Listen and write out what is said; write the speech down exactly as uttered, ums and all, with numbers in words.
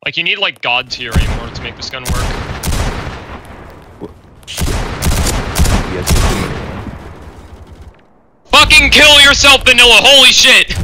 Like, you need, like, God tier aim in order to make this gun work. Yes, Fucking kill yourself, Vanilla! Holy shit!